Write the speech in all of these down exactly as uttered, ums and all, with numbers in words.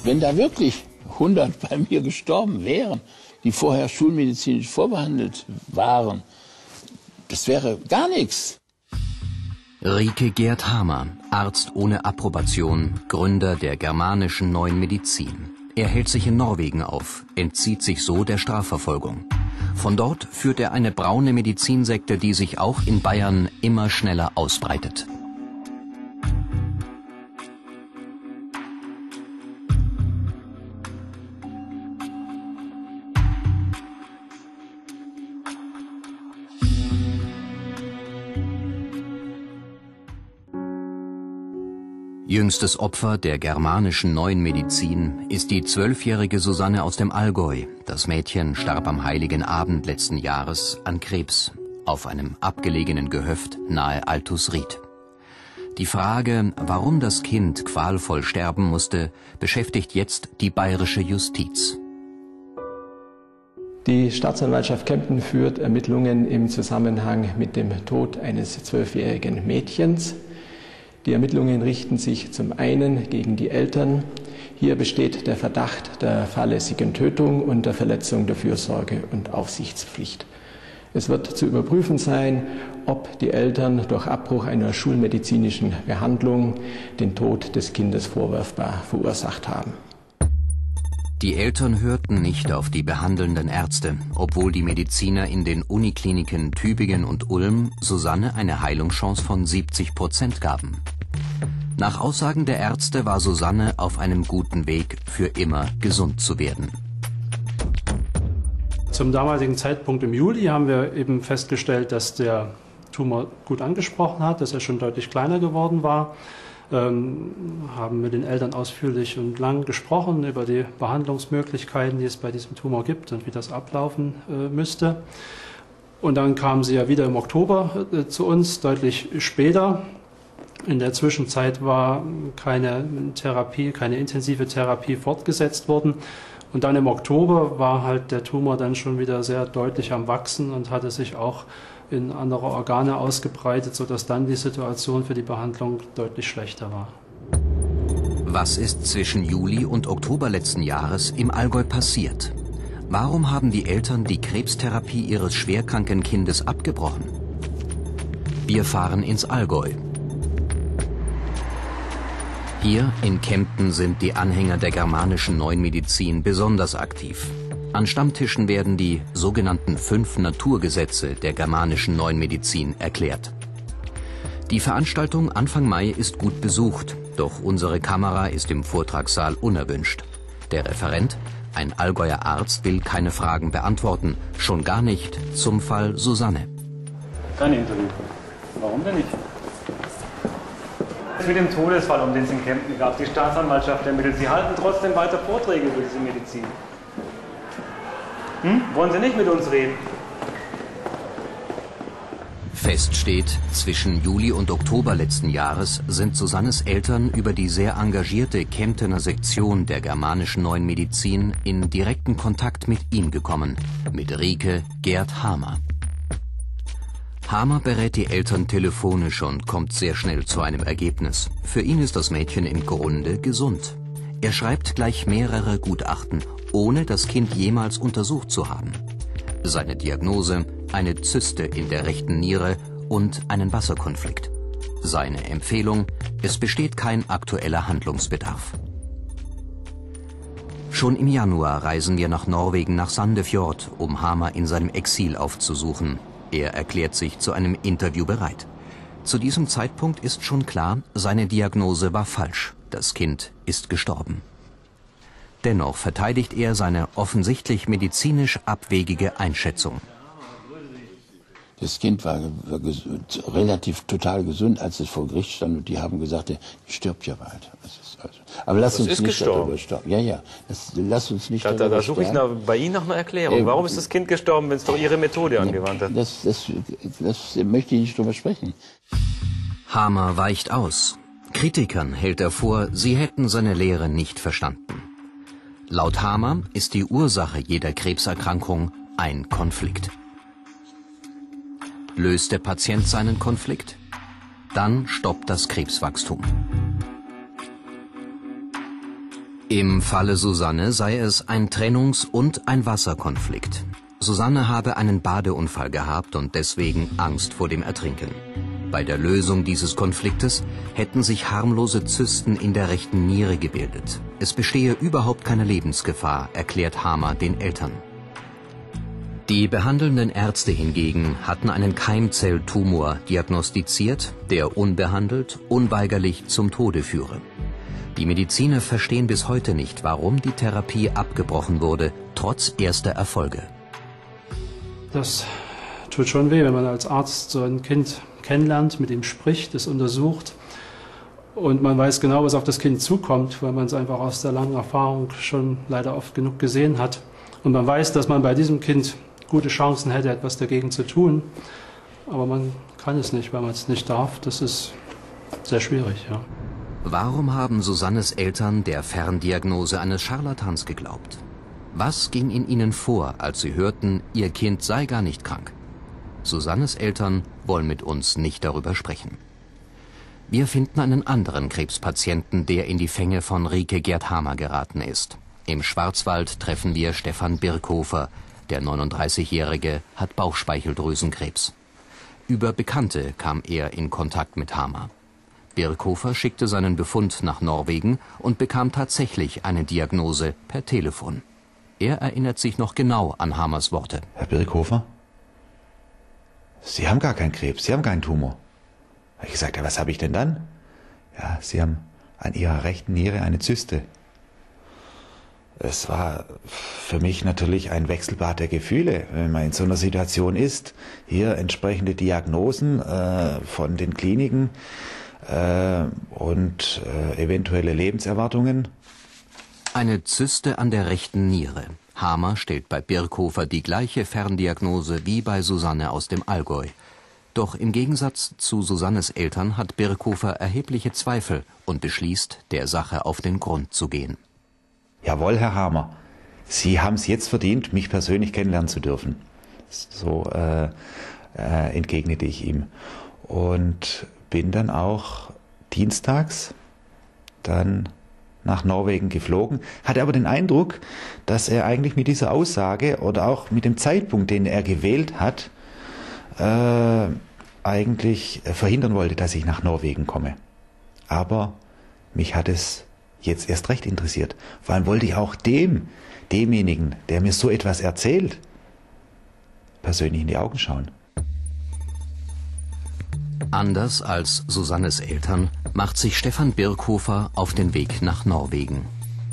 Wenn da wirklich hundert bei mir gestorben wären, die vorher schulmedizinisch vorbehandelt waren, das wäre gar nichts. Rieke Gerd Hamer, Arzt ohne Approbation, Gründer der germanischen Neuen Medizin. Er hält sich in Norwegen auf, entzieht sich so der Strafverfolgung. Von dort führt er eine braune Medizinsekte, die sich auch in Bayern immer schneller ausbreitet. Jüngstes Opfer der germanischen Neuen Medizin ist die zwölfjährige Susanne aus dem Allgäu. Das Mädchen starb am Heiligen Abend letzten Jahres an Krebs auf einem abgelegenen Gehöft nahe Altusried. Die Frage, warum das Kind qualvoll sterben musste, beschäftigt jetzt die bayerische Justiz. Die Staatsanwaltschaft Kempten führt Ermittlungen im Zusammenhang mit dem Tod eines zwölfjährigen Mädchens. Die Ermittlungen richten sich zum einen gegen die Eltern. Hier besteht der Verdacht der fahrlässigen Tötung und der Verletzung der Fürsorge- und Aufsichtspflicht. Es wird zu überprüfen sein, ob die Eltern durch Abbruch einer schulmedizinischen Behandlung den Tod des Kindes vorwurfbar verursacht haben. Die Eltern hörten nicht auf die behandelnden Ärzte, obwohl die Mediziner in den Unikliniken Tübingen und Ulm Susanne eine Heilungschance von siebzig Prozent gaben. Nach Aussagen der Ärzte war Susanne auf einem guten Weg, für immer gesund zu werden. Zum damaligen Zeitpunkt im Juli haben wir eben festgestellt, dass der Tumor gut angesprochen hat, dass er schon deutlich kleiner geworden war. Ähm, haben mit den Eltern ausführlich und lang gesprochen über die Behandlungsmöglichkeiten, die es bei diesem Tumor gibt und wie das ablaufen äh, müsste. Und dann kamen sie ja wieder im Oktober äh, zu uns, deutlich später. In der Zwischenzeit war keine Therapie, keine intensive Therapie fortgesetzt worden. Und dann im Oktober war halt der Tumor dann schon wieder sehr deutlich am Wachsen und hatte sich auch in andere Organe ausgebreitet, sodass dann die Situation für die Behandlung deutlich schlechter war. Was ist zwischen Juli und Oktober letzten Jahres im Allgäu passiert? Warum haben die Eltern die Krebstherapie ihres schwerkranken Kindes abgebrochen? Wir fahren ins Allgäu. Hier in Kempten sind die Anhänger der germanischen Neuen Medizin besonders aktiv. An Stammtischen werden die sogenannten fünf Naturgesetze der germanischen Neuen Medizin erklärt. Die Veranstaltung Anfang Mai ist gut besucht, doch unsere Kamera ist im Vortragssaal unerwünscht. Der Referent, ein Allgäuer Arzt, will keine Fragen beantworten, schon gar nicht zum Fall Susanne. Kein Interview. Warum denn nicht? Mit dem Todesfall, um den es in Kempten gab, die Staatsanwaltschaft ermittelt. Sie halten trotzdem weiter Vorträge über diese Medizin. Hm? Wollen Sie nicht mit uns reden? Fest steht, zwischen Juli und Oktober letzten Jahres sind Susannes Eltern über die sehr engagierte Kemptener Sektion der germanischen Neuen Medizin in direkten Kontakt mit ihm gekommen, mit Rieke Gerd Hamer. Hamer berät die Eltern telefonisch und kommt sehr schnell zu einem Ergebnis. Für ihn ist das Mädchen im Grunde gesund. Er schreibt gleich mehrere Gutachten, ohne das Kind jemals untersucht zu haben. Seine Diagnose: eine Zyste in der rechten Niere und einen Wasserkonflikt. Seine Empfehlung: es besteht kein aktueller Handlungsbedarf. Schon im Januar reisen wir nach Norwegen, nach Sandefjord, um Hamer in seinem Exil aufzusuchen. Er erklärt sich zu einem Interview bereit. Zu diesem Zeitpunkt ist schon klar, seine Diagnose war falsch. Das Kind ist gestorben. Dennoch verteidigt er seine offensichtlich medizinisch abwegige Einschätzung. Das Kind war, war gesund, relativ total gesund, als es vor Gericht stand, und die haben gesagt, er stirbt ja bald. Das ist also, aber lass uns nicht darüber sterben. Ja, ja, das, lass uns nicht da, darüber Da suche ich nach, bei Ihnen nach einer Erklärung. Äh, Warum ist das Kind gestorben, wenn es doch Ihre Methode angewandt hat? Das, das, das möchte ich nicht drüber sprechen. Hamer weicht aus. Kritikern hält er vor, sie hätten seine Lehre nicht verstanden. Laut Hamer ist die Ursache jeder Krebserkrankung ein Konflikt. Löst der Patient seinen Konflikt? Dann stoppt das Krebswachstum. Im Falle Susanne sei es ein Trennungs- und ein Wasserkonflikt. Susanne habe einen Badeunfall gehabt und deswegen Angst vor dem Ertrinken. Bei der Lösung dieses Konfliktes hätten sich harmlose Zysten in der rechten Niere gebildet. Es bestehe überhaupt keine Lebensgefahr, erklärt Hamer den Eltern. Die behandelnden Ärzte hingegen hatten einen Keimzelltumor diagnostiziert, der unbehandelt unweigerlich zum Tode führe. Die Mediziner verstehen bis heute nicht, warum die Therapie abgebrochen wurde, trotz erster Erfolge. Das tut schon weh, wenn man als Arzt so ein Kind kennenlernt, mit ihm spricht, es untersucht und man weiß genau, was auf das Kind zukommt, weil man es einfach aus der langen Erfahrung schon leider oft genug gesehen hat. Und man weiß, dass man bei diesem Kind gute Chancen hätte, etwas dagegen zu tun, aber man kann es nicht, weil man es nicht darf. Das ist sehr schwierig, ja. Warum haben Susannes Eltern der Ferndiagnose eines Scharlatans geglaubt? Was ging in ihnen vor, als sie hörten, ihr Kind sei gar nicht krank? Susannes Eltern wollen mit uns nicht darüber sprechen. Wir finden einen anderen Krebspatienten, der in die Fänge von Rike Gerd Hamer geraten ist. Im Schwarzwald treffen wir Stefan Birkhofer. Der neununddreißigjährige hat Bauchspeicheldrüsenkrebs. Über Bekannte kam er in Kontakt mit Hamer. Birkhofer schickte seinen Befund nach Norwegen und bekam tatsächlich eine Diagnose per Telefon. Er erinnert sich noch genau an Hamers Worte. Herr Birkhofer, Sie haben gar keinen Krebs, Sie haben keinen Tumor. Ich gesagt, ja, was habe ich denn dann? Ja, Sie haben an Ihrer rechten Niere eine Zyste. Es war für mich natürlich ein Wechselbad der Gefühle, wenn man in so einer Situation ist. Hier entsprechende Diagnosen äh, von den Kliniken äh, und äh, eventuelle Lebenserwartungen. Eine Zyste an der rechten Niere. Hamer stellt bei Birkhofer die gleiche Ferndiagnose wie bei Susanne aus dem Allgäu. Doch im Gegensatz zu Susannes Eltern hat Birkhofer erhebliche Zweifel und beschließt, der Sache auf den Grund zu gehen. Jawohl, Herr Hamer, Sie haben es jetzt verdient, mich persönlich kennenlernen zu dürfen. So äh, äh, entgegnete ich ihm. Und bin dann auch dienstags dann nach Norwegen geflogen, hatte aber den Eindruck, dass er eigentlich mit dieser Aussage oder auch mit dem Zeitpunkt, den er gewählt hat, äh, eigentlich verhindern wollte, dass ich nach Norwegen komme. Aber mich hat es jetzt erst recht interessiert. Vor allem wollte ich auch dem, demjenigen, der mir so etwas erzählt, persönlich in die Augen schauen. Anders als Susannes Eltern macht sich Stefan Birkhofer auf den Weg nach Norwegen.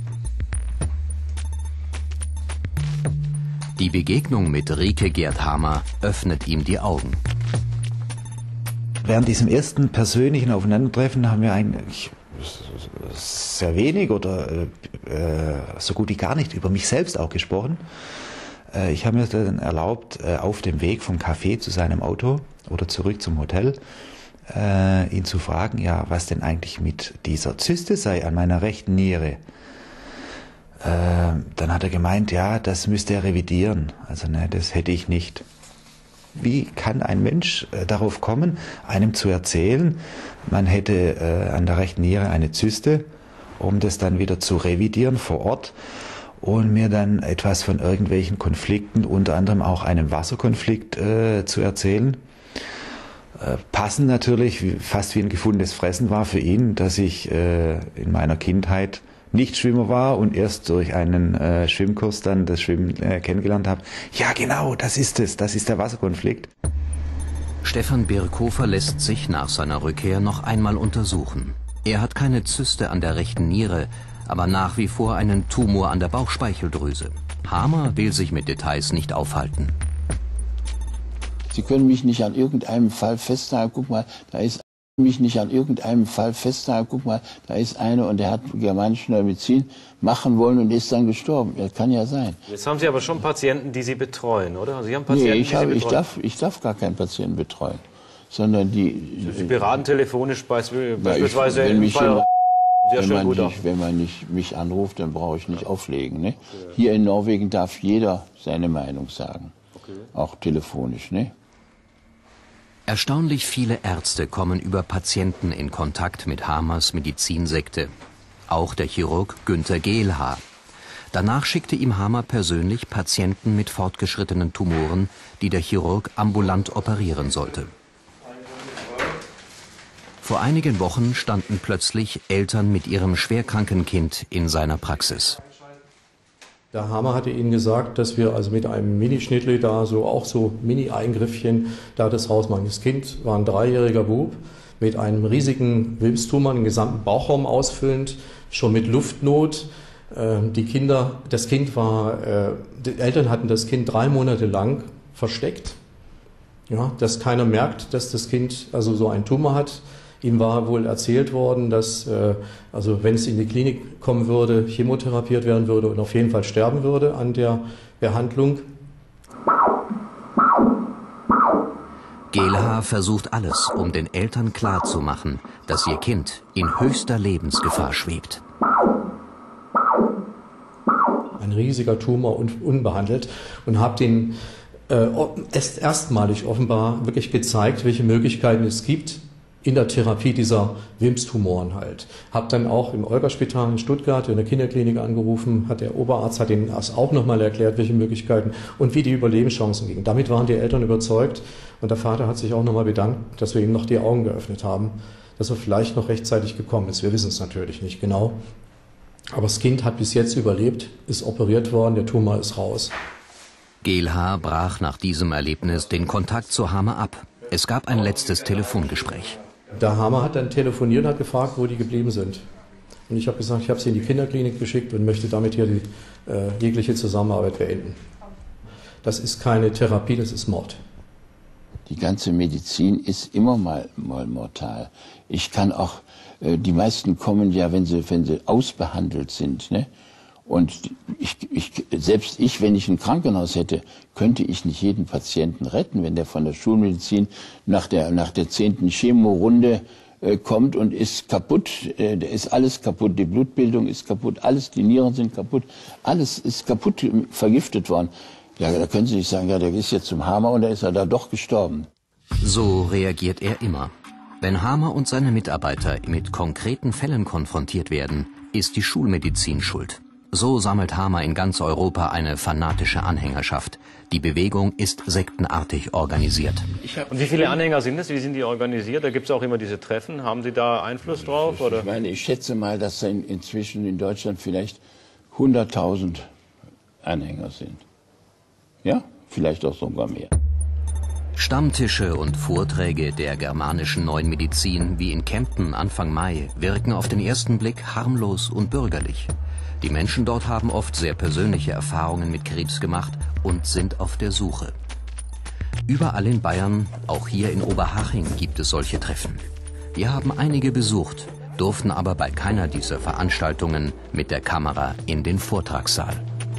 Die Begegnung mit Rike Gerd Hamer öffnet ihm die Augen. Während diesem ersten persönlichen Aufeinandertreffen haben wir eigentlich sehr wenig oder äh, so gut wie gar nicht über mich selbst auch gesprochen. Äh, ich habe mir dann erlaubt, äh, auf dem Weg vom Café zu seinem Auto oder zurück zum Hotel, äh, ihn zu fragen, ja, was denn eigentlich mit dieser Zyste sei an meiner rechten Niere. Äh, dann hat er gemeint, ja, das müsste er revidieren. Also ne, das hätte ich nicht. Wie kann ein Mensch äh, darauf kommen, einem zu erzählen, man hätte äh, an der rechten Niere eine Zyste, um das dann wieder zu revidieren vor Ort und mir dann etwas von irgendwelchen Konflikten, unter anderem auch einem Wasserkonflikt äh, zu erzählen. Äh, passend natürlich, wie, fast wie ein gefundenes Fressen war für ihn, dass ich äh, in meiner Kindheit nicht Schwimmer war und erst durch einen äh, Schwimmkurs dann das Schwimmen äh, kennengelernt habe. Ja genau, das ist es, das ist der Wasserkonflikt. Stefan Birkhofer lässt sich nach seiner Rückkehr noch einmal untersuchen. Er hat keine Zyste an der rechten Niere, aber nach wie vor einen Tumor an der Bauchspeicheldrüse. Hamer will sich mit Details nicht aufhalten. Sie können mich nicht an irgendeinem Fall festhalten. Guck mal, da ist mich nicht an irgendeinem Fall festhalten. Guck mal, da ist einer und der hat germanische Medizin machen wollen und ist dann gestorben. Das kann ja sein. Jetzt haben Sie aber schon Patienten, die Sie betreuen, oder? Also Sie haben Patienten, nee, ich, die habe, Sie ich, darf, ich darf gar keinen Patienten betreuen, sondern die... Sie beraten telefonisch beispielsweise ja, ich, wenn mich Fall sehr wenn, schön man gut nicht, wenn man nicht mich anruft, dann brauche ich nicht auflegen. Ne? Hier in Norwegen darf jeder seine Meinung sagen, okay. Auch telefonisch. Ne? Erstaunlich viele Ärzte kommen über Patienten in Kontakt mit Hamers Medizinsekte. auch der Chirurg Günter Gehlhaar. Danach schickte ihm Hamer persönlich Patienten mit fortgeschrittenen Tumoren, die der Chirurg ambulant operieren sollte. Vor einigen Wochen standen plötzlich Eltern mit ihrem schwerkranken Kind in seiner Praxis. Der Hamer hatte ihnen gesagt, dass wir also mit einem Minischnittli da so auch so Mini-Eingriffchen da das Haus machen. Das Kind war ein dreijähriger Bub mit einem riesigen Webstumor, den gesamten Bauchraum ausfüllend, schon mit Luftnot. Die Kinder, das Kind war, die Eltern hatten das Kind drei Monate lang versteckt, ja, dass keiner merkt, dass das Kind also so einen Tumor hat. Ihm war wohl erzählt worden, dass, also wenn es in die Klinik kommen würde, chemotherapiert werden würde und auf jeden Fall sterben würde an der Behandlung. Gehlhaar versucht alles, um den Eltern klarzumachen, dass ihr Kind in höchster Lebensgefahr schwebt. Ein riesiger Tumor und unbehandelt, und habe den äh, erst erstmalig offenbar wirklich gezeigt, welche Möglichkeiten es gibt in der Therapie dieser Wimps-Tumoren halt. Habe dann auch im Olga-Spital in Stuttgart in der Kinderklinik angerufen, hat der Oberarzt hat ihnen das auch nochmal erklärt, welche Möglichkeiten und wie die Überlebenschancen gingen. Damit waren die Eltern überzeugt, und der Vater hat sich auch nochmal bedankt, dass wir ihm noch die Augen geöffnet haben, dass er vielleicht noch rechtzeitig gekommen ist. Wir wissen es natürlich nicht genau. Aber das Kind hat bis jetzt überlebt, ist operiert worden, der Tumor ist raus. Gehlhaar brach nach diesem Erlebnis den Kontakt zu Hamer ab. Es gab ein letztes Telefongespräch. Der Hamer hat dann telefoniert und hat gefragt, wo die geblieben sind. Und ich habe gesagt, ich habe sie in die Kinderklinik geschickt und möchte damit hier die äh, jegliche Zusammenarbeit beenden. Das ist keine Therapie, das ist Mord. Die ganze Medizin ist immer mal, mal mortal. Ich kann auch, äh, die meisten kommen ja, wenn sie, wenn sie ausbehandelt sind, ne? Und ich, ich, selbst ich, wenn ich ein Krankenhaus hätte, könnte ich nicht jeden Patienten retten, wenn der von der Schulmedizin nach der, nach der zehnten Chemorunde äh, kommt und ist kaputt, äh, der ist alles kaputt, die Blutbildung ist kaputt, alles, die Nieren sind kaputt, alles ist kaputt, vergiftet worden. Ja, da können Sie nicht sagen, ja, der ist jetzt zum Hamer und da ist er da doch gestorben. So reagiert er immer. Wenn Hamer und seine Mitarbeiter mit konkreten Fällen konfrontiert werden, ist die Schulmedizin schuld. So sammelt Hamer in ganz Europa eine fanatische Anhängerschaft. Die Bewegung ist sektenartig organisiert. Und wie viele Anhänger sind es? Wie sind die organisiert? Da gibt es auch immer diese Treffen. Haben Sie da Einfluss drauf? Oder? Ich meine, ich schätze mal, dass in, inzwischen in Deutschland vielleicht hunderttausend Anhänger sind. Ja, vielleicht auch sogar mehr. Stammtische und Vorträge der germanischen Neuen Medizin wie in Kempten Anfang Mai wirken auf den ersten Blick harmlos und bürgerlich. Die Menschen dort haben oft sehr persönliche Erfahrungen mit Krebs gemacht und sind auf der Suche. Überall in Bayern, auch hier in Oberhaching, gibt es solche Treffen. Wir haben einige besucht, durften aber bei keiner dieser Veranstaltungen mit der Kamera in den Vortragssaal.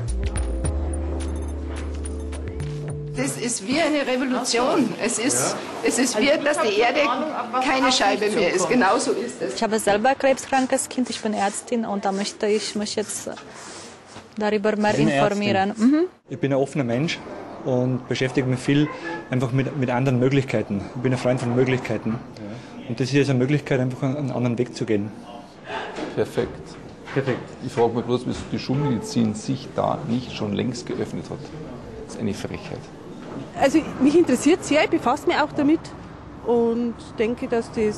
Das ist wie eine Revolution. Es ist, es ist wie, dass die Erde keine Scheibe mehr ist. Genauso ist es. Ich habe selber krebskrankes Kind, ich bin Ärztin und da möchte ich mich jetzt darüber mehr informieren. Mhm. Ich bin ein offener Mensch und beschäftige mich viel einfach mit, mit anderen Möglichkeiten. Ich bin ein Freund von Möglichkeiten. Und das hier ist eine Möglichkeit, einfach einen anderen Weg zu gehen. Perfekt. Perfekt. Ich frage mich bloß, wieso die Schulmedizin sich da nicht schon längst geöffnet hat. Das ist eine Frechheit. Also mich interessiert sehr, ich befasse mich auch damit und denke, dass das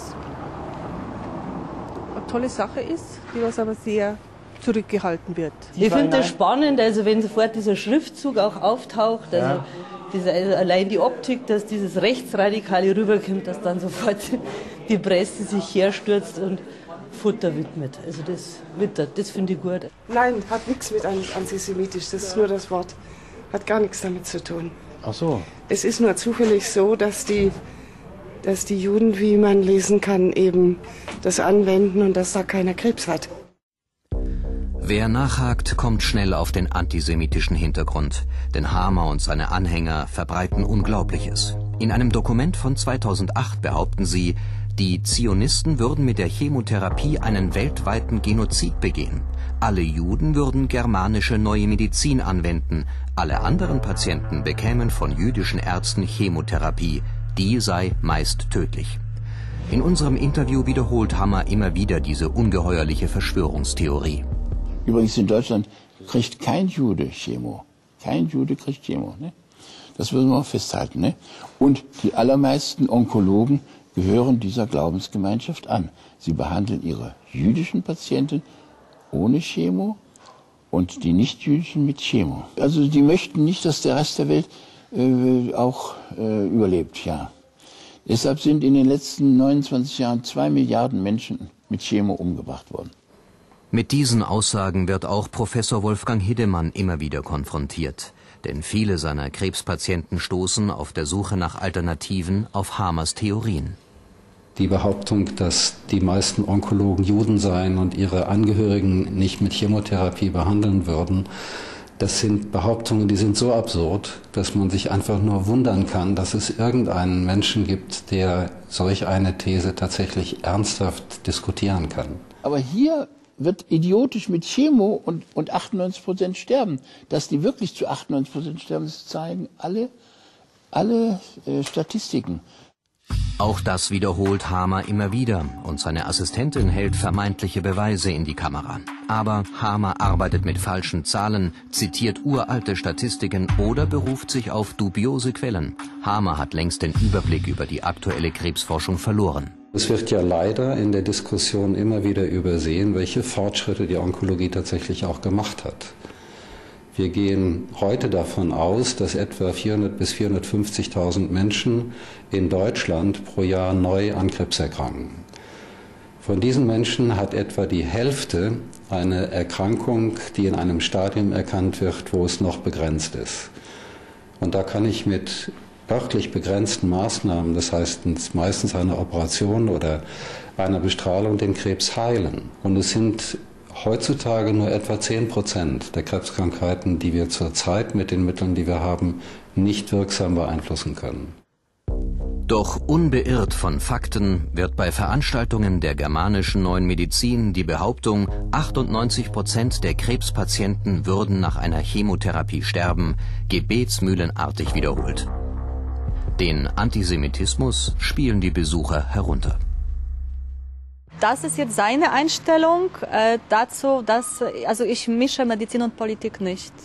eine tolle Sache ist, die was aber sehr zurückgehalten wird. Ich finde das spannend, also wenn sofort dieser Schriftzug auch auftaucht, also, ja. diese, also allein die Optik, dass dieses Rechtsradikale rüberkommt, dass dann sofort die Presse sich herstürzt und Futter widmet. Also das wittert, das finde ich gut. Nein, hat nichts mit antisemitisch, das ist nur das Wort. Hat gar nichts damit zu tun. Ach so. Es ist nur zufällig so, dass die, dass die Juden, wie man lesen kann, eben das anwenden und dass da keiner Krebs hat. Wer nachhakt, kommt schnell auf den antisemitischen Hintergrund. Denn Hamer und seine Anhänger verbreiten Unglaubliches. In einem Dokument von zweitausendacht behaupten sie, die Zionisten würden mit der Chemotherapie einen weltweiten Genozid begehen. Alle Juden würden germanische Neue Medizin anwenden. Alle anderen Patienten bekämen von jüdischen Ärzten Chemotherapie. Die sei meist tödlich. In unserem Interview wiederholt Hammer immer wieder diese ungeheuerliche Verschwörungstheorie. Übrigens in Deutschland kriegt kein Jude Chemo. Kein Jude kriegt Chemo. Ne? Das müssen wir festhalten. Ne? Und die allermeisten Onkologen gehören dieser Glaubensgemeinschaft an. Sie behandeln ihre jüdischen Patienten ohne Chemo und die nicht-jüdischen mit Chemo. Also die möchten nicht, dass der Rest der Welt äh, auch äh, überlebt. Ja. Deshalb sind in den letzten neunundzwanzig Jahren zwei Milliarden Menschen mit Chemo umgebracht worden. Mit diesen Aussagen wird auch Professor Wolfgang Hiddemann immer wieder konfrontiert. Denn viele seiner Krebspatienten stoßen auf der Suche nach Alternativen auf Hamers Theorien. Die Behauptung, dass die meisten Onkologen Juden seien und ihre Angehörigen nicht mit Chemotherapie behandeln würden, das sind Behauptungen, die sind so absurd, dass man sich einfach nur wundern kann, dass es irgendeinen Menschen gibt, der solch eine These tatsächlich ernsthaft diskutieren kann. Aber hier wird idiotisch mit Chemo und, und achtundneunzig Prozent sterben. Dass die wirklich zu achtundneunzig Prozent sterben, das zeigen alle, alle äh, Statistiken. Auch das wiederholt Hamer immer wieder und seine Assistentin hält vermeintliche Beweise in die Kamera. Aber Hamer arbeitet mit falschen Zahlen, zitiert uralte Statistiken oder beruft sich auf dubiose Quellen. Hamer hat längst den Überblick über die aktuelle Krebsforschung verloren. Es wird ja leider in der Diskussion immer wieder übersehen, welche Fortschritte die Onkologie tatsächlich auch gemacht hat. Wir gehen heute davon aus, dass etwa vierhundert bis vierhundertfünfzigtausend Menschen in Deutschland pro Jahr neu an Krebs erkranken. Von diesen Menschen hat etwa die Hälfte eine Erkrankung, die in einem Stadium erkannt wird, wo es noch begrenzt ist. Und da kann ich mit örtlich begrenzten Maßnahmen, das heißt meistens einer Operation oder einer Bestrahlung, den Krebs heilen. Und es sind heutzutage nur etwa zehn Prozent der Krebskrankheiten, die wir zurzeit mit den Mitteln, die wir haben, nicht wirksam beeinflussen können. Doch unbeirrt von Fakten wird bei Veranstaltungen der germanischen Neuen Medizin die Behauptung, achtundneunzig Prozent der Krebspatienten würden nach einer Chemotherapie sterben, gebetsmühlenartig wiederholt. Den Antisemitismus spielen die Besucher herunter. Das ist jetzt seine Einstellung äh, dazu, dass also ich mische Medizin und Politik nicht.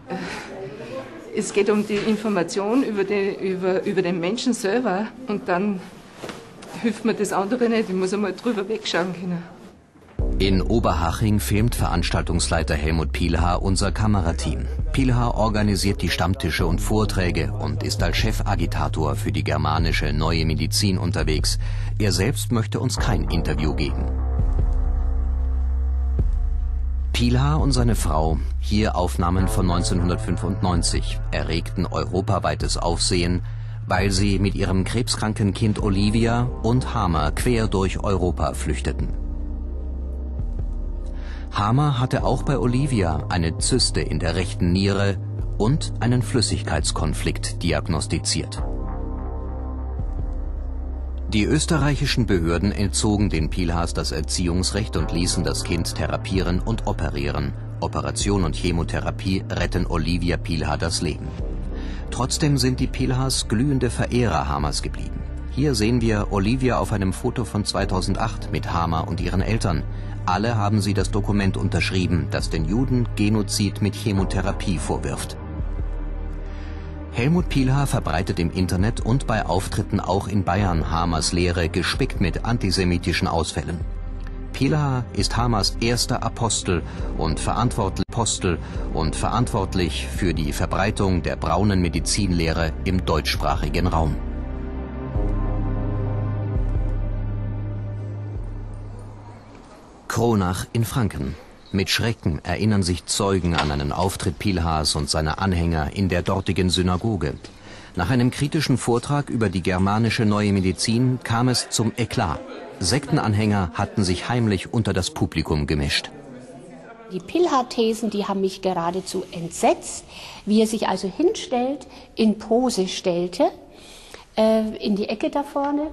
Es geht um die Information über, die, über, über den Menschen selber und dann hilft mir das andere nicht. Ich muss einmal drüber wegschauen können. In Oberhaching filmt Veranstaltungsleiter Helmut Pielhaar unser Kamerateam. Pielhaar organisiert die Stammtische und Vorträge und ist als Chefagitator für die germanische Neue Medizin unterwegs. Er selbst möchte uns kein Interview geben. Pielhaar und seine Frau, hier Aufnahmen von neunzehnhundertfünfundneunzig, erregten europaweites Aufsehen, weil sie mit ihrem krebskranken Kind Olivia und Hamer quer durch Europa flüchteten. Hamer hatte auch bei Olivia eine Zyste in der rechten Niere und einen Flüssigkeitskonflikt diagnostiziert. Die österreichischen Behörden entzogen den Pielhaars das Erziehungsrecht und ließen das Kind therapieren und operieren. Operation und Chemotherapie retten Olivia Pielhaar das Leben. Trotzdem sind die Pielhaars glühende Verehrer Hamers geblieben. Hier sehen wir Olivia auf einem Foto von zweitausendacht mit Hamer und ihren Eltern. Alle haben sie das Dokument unterschrieben, das den Juden Genozid mit Chemotherapie vorwirft. Helmut Pielhaar verbreitet im Internet und bei Auftritten auch in Bayern Hamers Lehre gespickt mit antisemitischen Ausfällen. Pielhaar ist Hamers erster Apostel und verantwortlich, Apostel und verantwortlich für die Verbreitung der braunen Medizinlehre im deutschsprachigen Raum. Kronach in Franken. Mit Schrecken erinnern sich Zeugen an einen Auftritt Pielhaars und seiner Anhänger in der dortigen Synagoge. Nach einem kritischen Vortrag über die germanische Neue Medizin kam es zum Eklat. Sektenanhänger hatten sich heimlich unter das Publikum gemischt. Die Pielhaar-Thesen, die haben mich geradezu entsetzt, wie er sich also hinstellt, in Pose stellte, äh, in die Ecke da vorne,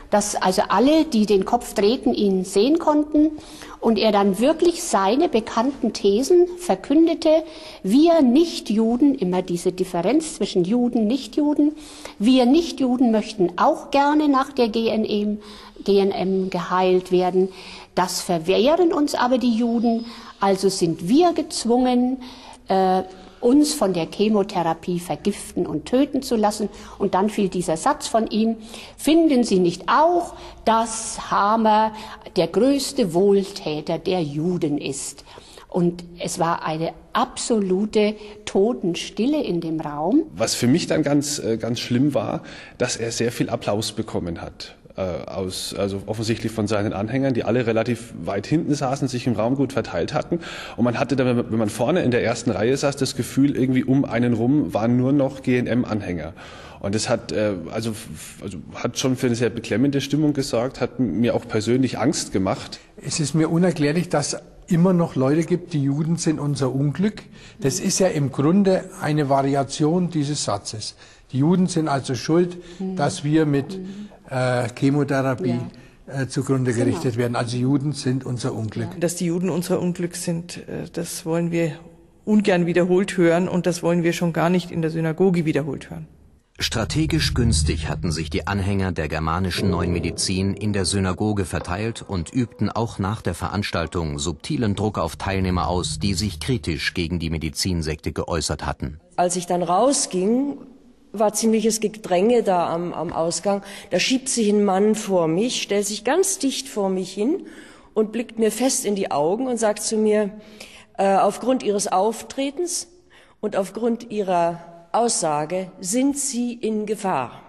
dass also alle, die den Kopf drehten, ihn sehen konnten und er dann wirklich seine bekannten Thesen verkündete. Wir Nichtjuden, immer diese Differenz zwischen Juden und Nichtjuden, wir Nichtjuden möchten auch gerne nach der G N M, G N M geheilt werden. Das verwehren uns aber die Juden, also sind wir gezwungen, äh, uns von der Chemotherapie vergiften und töten zu lassen. Und dann fiel dieser Satz von ihm: Finden Sie nicht auch, dass Hamer der größte Wohltäter der Juden ist? Und es war eine absolute Totenstille in dem Raum. Was für mich dann ganz, ganz schlimm war, dass er sehr viel Applaus bekommen hat. Aus, also offensichtlich von seinen Anhängern, die alle relativ weit hinten saßen, sich im Raum gut verteilt hatten. Und man hatte dann, wenn man vorne in der ersten Reihe saß, das Gefühl, irgendwie um einen rum waren nur noch G N M-Anhänger. Und das hat, also, also hat schon für eine sehr beklemmende Stimmung gesorgt, hat mir auch persönlich Angst gemacht. Es ist mir unerklärlich, dass immer noch Leute gibt, die Juden sind unser Unglück. Das ist ja im Grunde eine Variation dieses Satzes. Die Juden sind also schuld, mhm. dass wir mit äh, Chemotherapie ja. äh, zugrunde gerichtet werden. Also Juden sind unser Unglück. Dass die Juden unser Unglück sind, äh, das wollen wir ungern wiederholt hören und das wollen wir schon gar nicht in der Synagoge wiederholt hören. Strategisch günstig hatten sich die Anhänger der germanischen Neuen Medizin in der Synagoge verteilt und übten auch nach der Veranstaltung subtilen Druck auf Teilnehmer aus, die sich kritisch gegen die Medizinsekte geäußert hatten. Als ich dann rausging, war ziemliches Gedränge da am, am Ausgang. Da schiebt sich ein Mann vor mich, stellt sich ganz dicht vor mich hin und blickt mir fest in die Augen und sagt zu mir, äh, aufgrund Ihres Auftretens und aufgrund Ihrer Aussage sind Sie in Gefahr.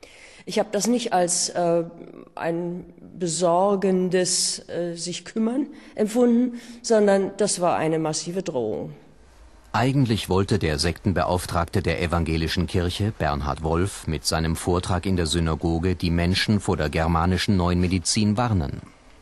Ich habe das nicht als äh, ein besorgendes äh, sich kümmern empfunden, sondern das war eine massive Drohung. Eigentlich wollte der Sektenbeauftragte der evangelischen Kirche, Bernhard Wolf, mit seinem Vortrag in der Synagoge die Menschen vor der germanischen Neuen Medizin warnen.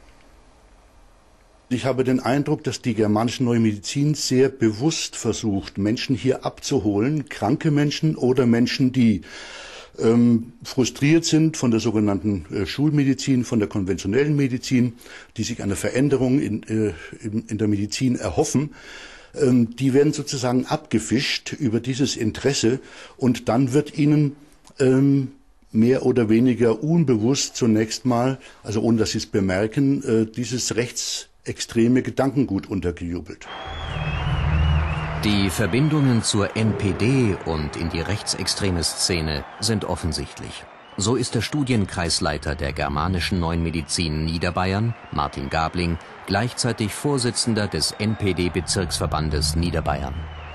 Ich habe den Eindruck, dass die germanische Neue Medizin sehr bewusst versucht, Menschen hier abzuholen, kranke Menschen oder Menschen, die ähm, frustriert sind von der sogenannten äh, Schulmedizin, von der konventionellen Medizin, die sich eine Veränderung in, äh, in, in der Medizin erhoffen. Ähm, die werden sozusagen abgefischt über dieses Interesse und dann wird ihnen ähm, mehr oder weniger unbewusst zunächst mal, also ohne dass sie es bemerken, äh, dieses rechts extreme Gedankengut untergejubelt. Die Verbindungen zur N P D und in die rechtsextreme Szene sind offensichtlich. So ist der Studienkreisleiter der germanischen Neuen Medizin Niederbayern, Martin Gabling, gleichzeitig Vorsitzender des N P D-Bezirksverbandes Niederbayern.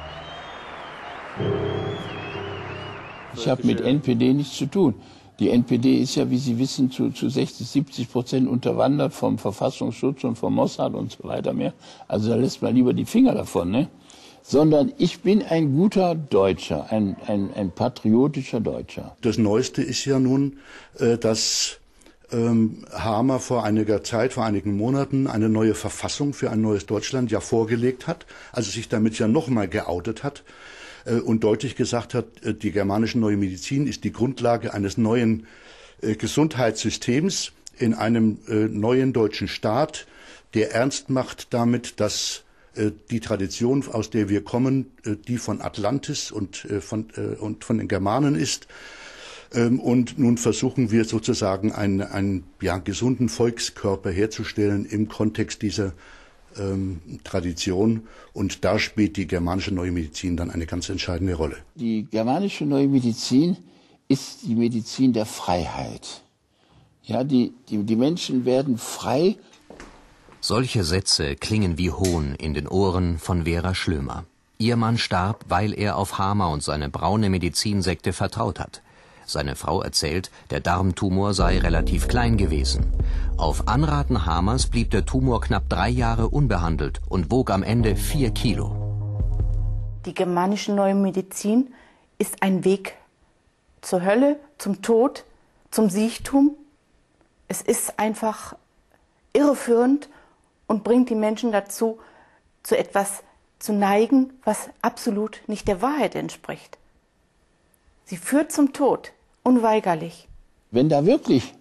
Ich habe mit N P D nichts zu tun. Die N P D ist ja, wie Sie wissen, zu, zu sechzig, siebzig Prozent unterwandert vom Verfassungsschutz und vom Mossad und so weiter mehr. Also da lässt man lieber die Finger davon, ne? Sondern ich bin ein guter Deutscher, ein, ein, ein patriotischer Deutscher. Das Neueste ist ja nun, äh, dass ähm, Hamer vor einiger Zeit, vor einigen Monaten eine neue Verfassung für ein neues Deutschland ja vorgelegt hat, also sich damit ja nochmal geoutet hat. Und deutlich gesagt hat, die germanische Neue Medizin ist die Grundlage eines neuen äh, Gesundheitssystems in einem äh, neuen deutschen Staat, der ernst macht damit, dass äh, die Tradition, aus der wir kommen, äh, die von Atlantis und, äh, von, äh, und von den Germanen ist. Ähm, und nun versuchen wir sozusagen einen, einen ja, gesunden Volkskörper herzustellen im Kontext dieser Ähm, Tradition, und da spielt die germanische Neue Medizin dann eine ganz entscheidende Rolle. Die germanische Neue Medizin ist die Medizin der Freiheit. Ja, die, die, die Menschen werden frei. Solche Sätze klingen wie Hohn in den Ohren von Vera Schlömer. Ihr Mann starb, weil er auf Hamer und seine braune Medizinsekte vertraut hat. Seine Frau erzählt, der Darmtumor sei relativ klein gewesen. Auf Anraten Hamers blieb der Tumor knapp drei Jahre unbehandelt und wog am Ende vier Kilo. Die germanische Neue Medizin ist ein Weg zur Hölle, zum Tod, zum Siechtum. Es ist einfach irreführend und bringt die Menschen dazu, zu etwas zu neigen, was absolut nicht der Wahrheit entspricht. Sie führt zum Tod, unweigerlich. Wenn da wirklich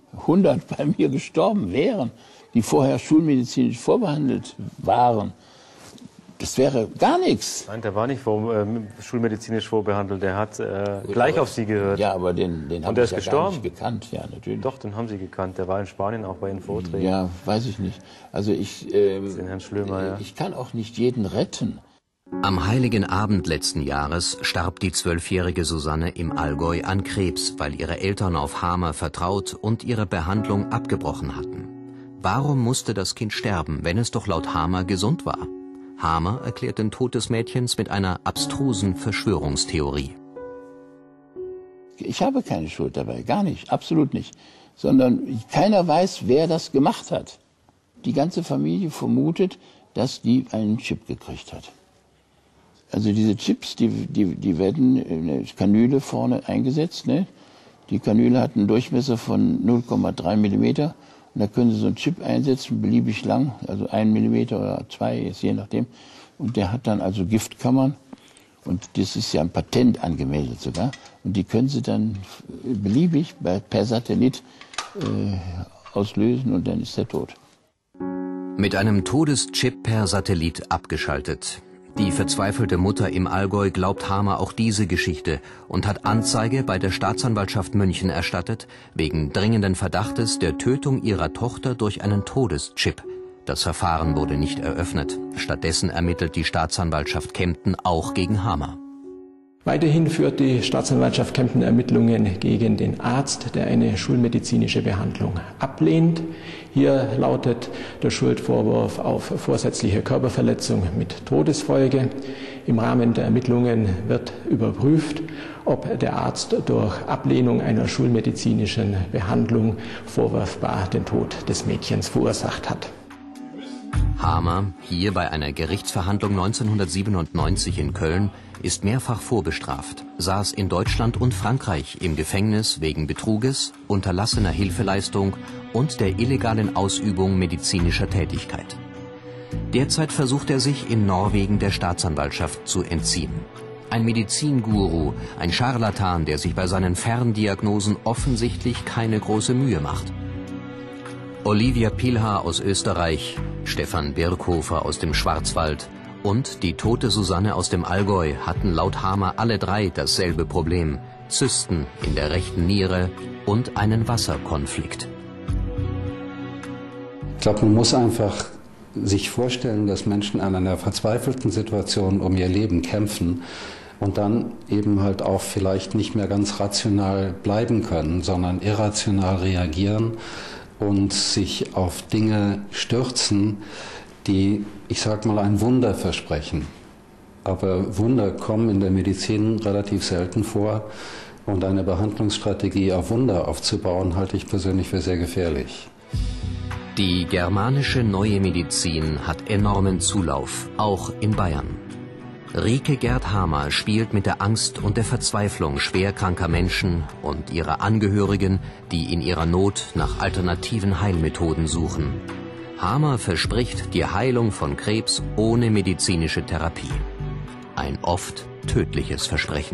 hundert bei mir gestorben wären, die vorher schulmedizinisch vorbehandelt waren. Das wäre gar nichts. Nein, der war nicht vor, äh, schulmedizinisch vorbehandelt. Der hat äh, Gut, gleich auf Sie gehört. Ja, aber den, den haben Sie ja gar nicht gekannt. Ja, natürlich. Doch, den haben Sie gekannt. Der war in Spanien auch bei Ihren Vorträgen. Ja, weiß ich nicht. Also ich, ähm, den Herrn Schlömer, ja. ich kann auch nicht jeden retten. Am Heiligen Abend letzten Jahres starb die zwölfjährige Susanne im Allgäu an Krebs, weil ihre Eltern auf Hamer vertraut und ihre Behandlung abgebrochen hatten. Warum musste das Kind sterben, wenn es doch laut Hamer gesund war? Hamer erklärt den Tod des Mädchens mit einer abstrusen Verschwörungstheorie. Ich habe keine Schuld dabei, gar nicht, absolut nicht. Sondern keiner weiß, wer das gemacht hat. Die ganze Familie vermutet, dass die einen Chip gekriegt hat. Also diese Chips, die, die, die werden in eine Kanüle vorne eingesetzt. Ne? Die Kanüle hat einen Durchmesser von null Komma drei Millimeter. Und da können Sie so einen Chip einsetzen, beliebig lang, also ein Millimeter oder zwei, jetzt je nachdem. Und der hat dann also Giftkammern. Und das ist ja ein Patent angemeldet sogar. Und die können Sie dann beliebig per Satellit äh, auslösen und dann ist er tot. Mit einem Todeschip per Satellit abgeschaltet. Die verzweifelte Mutter im Allgäu glaubt Hamer auch diese Geschichte und hat Anzeige bei der Staatsanwaltschaft München erstattet, wegen dringenden Verdachtes der Tötung ihrer Tochter durch einen Todeschip. Das Verfahren wurde nicht eröffnet. Stattdessen ermittelt die Staatsanwaltschaft Kempten auch gegen Hamer. Weiterhin führt die Staatsanwaltschaft Kempten Ermittlungen gegen den Arzt, der eine schulmedizinische Behandlung ablehnt. Hier lautet der Schuldvorwurf auf vorsätzliche Körperverletzung mit Todesfolge. Im Rahmen der Ermittlungen wird überprüft, ob der Arzt durch Ablehnung einer schulmedizinischen Behandlung vorwurfbar den Tod des Mädchens verursacht hat. Hamer, hier bei einer Gerichtsverhandlung neunzehnhundertsiebenundneunzig in Köln, ist mehrfach vorbestraft, saß in Deutschland und Frankreich im Gefängnis wegen Betruges, unterlassener Hilfeleistung und der illegalen Ausübung medizinischer Tätigkeit. Derzeit versucht er sich in Norwegen der Staatsanwaltschaft zu entziehen. Ein Medizinguru, ein Scharlatan, der sich bei seinen Ferndiagnosen offensichtlich keine große Mühe macht. Olivia Pilha aus Österreich, Stefan Birkhofer aus dem Schwarzwald und die tote Susanne aus dem Allgäu hatten laut Hamer alle drei dasselbe Problem: Zysten in der rechten Niere und einen Wasserkonflikt. Ich glaube, man muss einfach sich vorstellen, dass Menschen in einer verzweifelten Situation um ihr Leben kämpfen und dann eben halt auch vielleicht nicht mehr ganz rational bleiben können, sondern irrational reagieren und sich auf Dinge stürzen, die, ich sag mal, ein Wunder versprechen. Aber Wunder kommen in der Medizin relativ selten vor und eine Behandlungsstrategie auf Wunder aufzubauen, halte ich persönlich für sehr gefährlich. Die germanische neue Medizin hat enormen Zulauf, auch in Bayern. Rike Gerd Hamer spielt mit der Angst und der Verzweiflung schwerkranker Menschen und ihrer Angehörigen, die in ihrer Not nach alternativen Heilmethoden suchen. Hamer verspricht die Heilung von Krebs ohne medizinische Therapie. Ein oft tödliches Versprechen.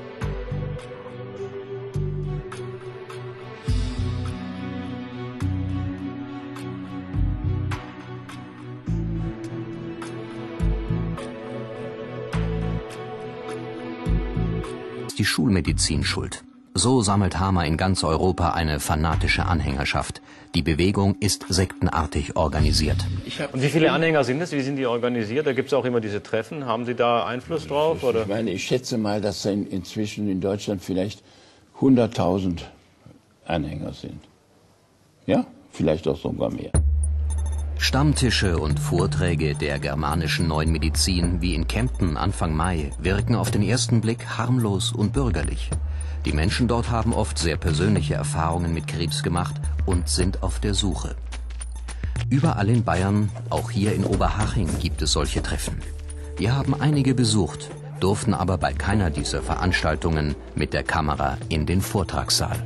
Die Schulmedizin schuld. So sammelt Hamer in ganz Europa eine fanatische Anhängerschaft. Die Bewegung ist sektenartig organisiert. Und wie viele Anhänger sind es? Wie sind die organisiert? Da gibt es auch immer diese Treffen. Haben Sie da Einfluss drauf? Oder? Ich meine, ich schätze mal, dass in, inzwischen in Deutschland vielleicht hunderttausend Anhänger sind. Ja, vielleicht auch sogar mehr. Stammtische und Vorträge der germanischen neuen Medizin wie in Kempten Anfang Mai wirken auf den ersten Blick harmlos und bürgerlich. Die Menschen dort haben oft sehr persönliche Erfahrungen mit Krebs gemacht und sind auf der Suche. Überall in Bayern, auch hier in Oberhaching, gibt es solche Treffen. Wir haben einige besucht, durften aber bei keiner dieser Veranstaltungen mit der Kamera in den Vortragssaal.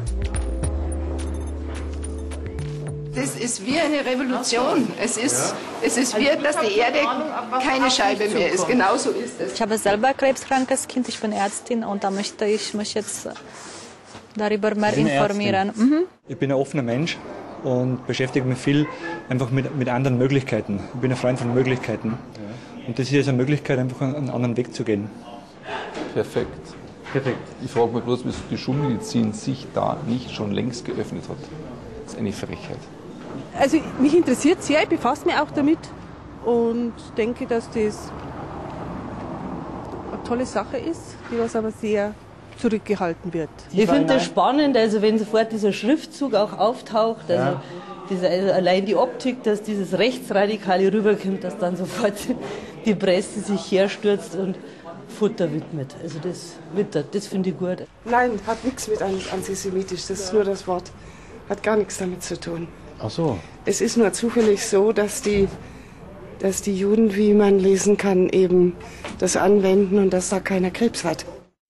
Das ist wie eine Revolution. Es ist, es ist wie, dass die Erde keine Scheibe mehr ist. Genauso ist es. Ich habe selber ein krebskrankes Kind, ich bin Ärztin und da möchte ich mich jetzt darüber mehr informieren. Mhm. Ich bin ein offener Mensch und beschäftige mich viel einfach mit, mit anderen Möglichkeiten. Ich bin ein Freund von Möglichkeiten. Ja. Und das hier ist eine Möglichkeit, einfach einen anderen Weg zu gehen. Perfekt. Perfekt. Ich frage mich bloß, wieso die Schulmedizin sich da nicht schon längst geöffnet hat. Das ist eine Frechheit. Also mich interessiert sehr, ich befasse mich auch damit und denke, dass das eine tolle Sache ist, die was aber sehr zurückgehalten wird. Ich finde das spannend, also wenn sofort dieser Schriftzug auch auftaucht, also, ja. diese, also allein die Optik, dass dieses Rechtsradikale rüberkommt, dass dann sofort die Presse sich herstürzt und Futter widmet. Also das wittert, das finde ich gut. Nein, hat nichts mit antisemitisch, das ist nur das Wort. Hat gar nichts damit zu tun. Ach so. Es ist nur zufällig so, dass die, dass die Juden, wie man lesen kann, eben das anwenden und dass da keiner Krebs hat.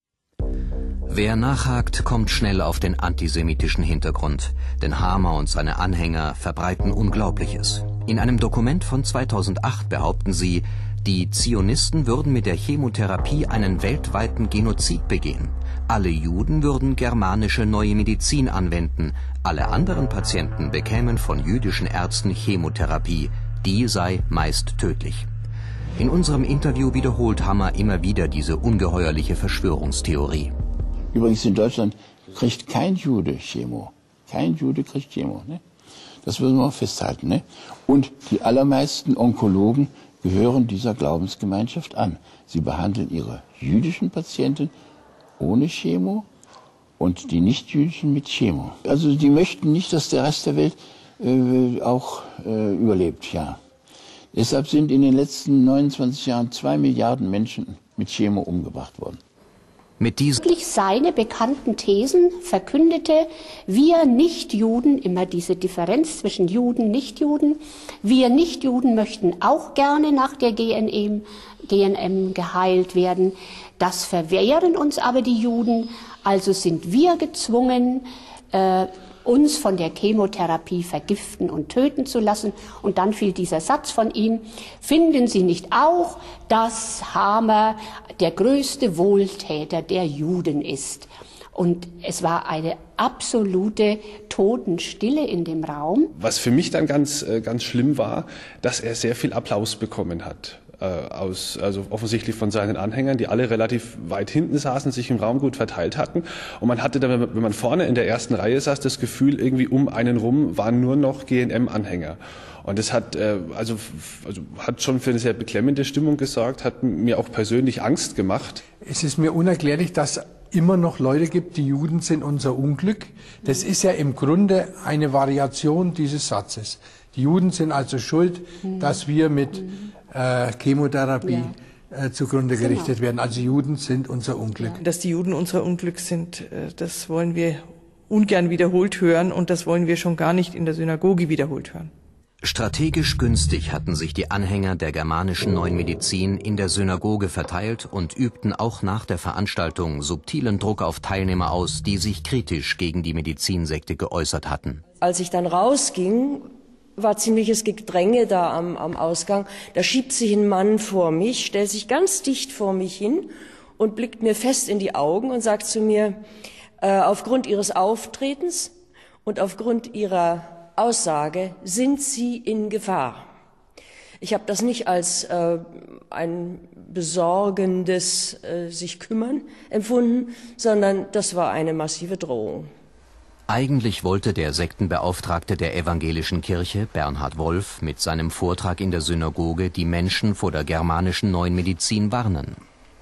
Wer nachhakt, kommt schnell auf den antisemitischen Hintergrund, denn Hamer und seine Anhänger verbreiten Unglaubliches. In einem Dokument von zweitausendacht behaupten sie, die Zionisten würden mit der Chemotherapie einen weltweiten Genozid begehen. Alle Juden würden germanische neue Medizin anwenden, alle anderen Patienten bekämen von jüdischen Ärzten Chemotherapie, die sei meist tödlich. In unserem Interview wiederholt Hamer immer wieder diese ungeheuerliche Verschwörungstheorie. Übrigens in Deutschland kriegt kein Jude Chemo. Kein Jude kriegt Chemo. Ne? Das müssen wir festhalten. Ne? Und die allermeisten Onkologen gehören dieser Glaubensgemeinschaft an. Sie behandeln ihre jüdischen Patienten ohne Chemo und die nicht-jüdischen mit Chemo. Also die möchten nicht, dass der Rest der Welt äh, auch äh, überlebt. Ja. Deshalb sind in den letzten neunundzwanzig Jahren zwei Milliarden Menschen mit Chemo umgebracht worden. Mit diesen seine bekannten Thesen verkündete, wir Nichtjuden, immer diese Differenz zwischen Juden und Nichtjuden, wir Nichtjuden möchten auch gerne nach der G N M, G N M geheilt werden. Das verwehren uns aber die Juden, also sind wir gezwungen, äh, uns von der Chemotherapie vergiften und töten zu lassen. Und dann fiel dieser Satz von ihm, finden Sie nicht auch, dass Hamer der größte Wohltäter der Juden ist? Und es war eine absolute Totenstille in dem Raum. Was für mich dann ganz, ganz schlimm war, dass er sehr viel Applaus bekommen hat. Aus, also offensichtlich von seinen Anhängern, die alle relativ weit hinten saßen, sich im Raum gut verteilt hatten. Und man hatte dann, wenn man vorne in der ersten Reihe saß, das Gefühl, irgendwie um einen rum waren nur noch G N M-Anhänger. Und das hat, also, also hat schon für eine sehr beklemmende Stimmung gesorgt, hat mir auch persönlich Angst gemacht. Es ist mir unerklärlich, dass immer noch Leute gibt, die Juden sind unser Unglück. Das ist ja im Grunde eine Variation dieses Satzes. Die Juden sind also schuld, mhm. dass wir mit äh, Chemotherapie ja. äh, zugrunde gerichtet werden. Also Juden sind unser Unglück. Dass die Juden unser Unglück sind, äh, das wollen wir ungern wiederholt hören und das wollen wir schon gar nicht in der Synagoge wiederholt hören. Strategisch günstig hatten sich die Anhänger der germanischen neuen Medizin in der Synagoge verteilt und übten auch nach der Veranstaltung subtilen Druck auf Teilnehmer aus, die sich kritisch gegen die Medizinsekte geäußert hatten. Als ich dann rausging, war ziemliches Gedränge da am, am Ausgang. Da schiebt sich ein Mann vor mich, stellt sich ganz dicht vor mich hin und blickt mir fest in die Augen und sagt zu mir, äh, aufgrund Ihres Auftretens und aufgrund Ihrer Aussage sind Sie in Gefahr. Ich habe das nicht als äh, ein besorgendes äh, sich kümmern empfunden, sondern das war eine massive Drohung. Eigentlich wollte der Sektenbeauftragte der evangelischen Kirche, Bernhard Wolf, mit seinem Vortrag in der Synagoge die Menschen vor der germanischen neuen Medizin warnen.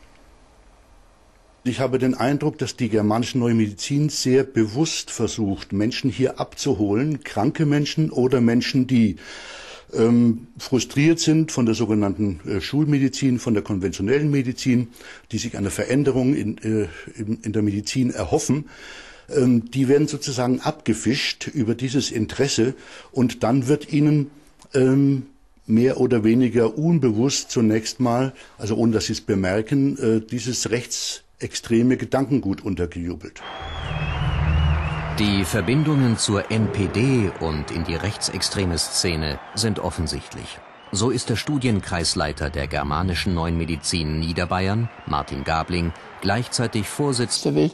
Ich habe den Eindruck, dass die germanische neue Medizin sehr bewusst versucht, Menschen hier abzuholen, kranke Menschen oder Menschen, die ähm, frustriert sind von der sogenannten äh, Schulmedizin, von der konventionellen Medizin, die sich eine Veränderung in, äh, in, in der Medizin erhoffen. Ähm, die werden sozusagen abgefischt über dieses Interesse und dann wird ihnen ähm, mehr oder weniger unbewusst zunächst mal, also ohne dass sie es bemerken, äh, dieses rechts extreme Gedankengut untergejubelt. Die Verbindungen zur N P D und in die rechtsextreme Szene sind offensichtlich. So ist der Studienkreisleiter der germanischen neuen Medizin Niederbayern, Martin Gabling, gleichzeitig Vorsitzender der Welt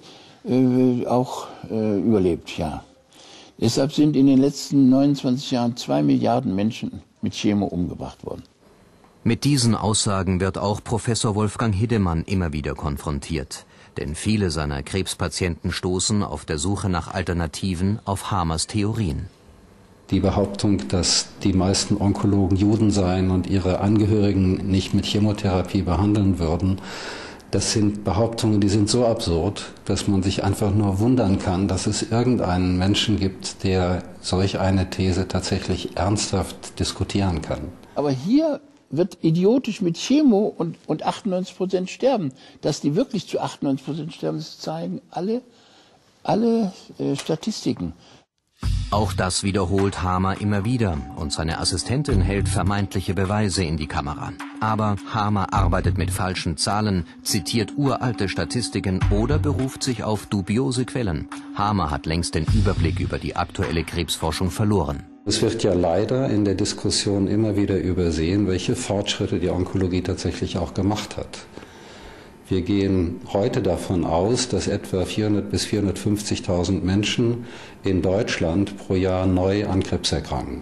äh, auch äh, überlebt, ja. Deshalb sind in den letzten neunundzwanzig Jahren zwei Milliarden Menschen mit Chemo umgebracht worden. Mit diesen Aussagen wird auch Professor Wolfgang Hiddemann immer wieder konfrontiert. Denn viele seiner Krebspatienten stoßen auf der Suche nach Alternativen auf Hamers Theorien. Die Behauptung, dass die meisten Onkologen Juden seien und ihre Angehörigen nicht mit Chemotherapie behandeln würden, das sind Behauptungen, die sind so absurd, dass man sich einfach nur wundern kann, dass es irgendeinen Menschen gibt, der solch eine These tatsächlich ernsthaft diskutieren kann. Aber hier wird idiotisch mit Chemo und, und achtundneunzig Prozent sterben. Dass die wirklich zu achtundneunzig Prozent sterben, das zeigen alle, alle äh, Statistiken. Auch das wiederholt Hamer immer wieder und seine Assistentin hält vermeintliche Beweise in die Kamera. Aber Hamer arbeitet mit falschen Zahlen, zitiert uralte Statistiken oder beruft sich auf dubiose Quellen. Hamer hat längst den Überblick über die aktuelle Krebsforschung verloren. Es wird ja leider in der Diskussion immer wieder übersehen, welche Fortschritte die Onkologie tatsächlich auch gemacht hat. Wir gehen heute davon aus, dass etwa vierhundert bis vierhundertfünfzigtausend Menschen in Deutschland pro Jahr neu an Krebs erkranken.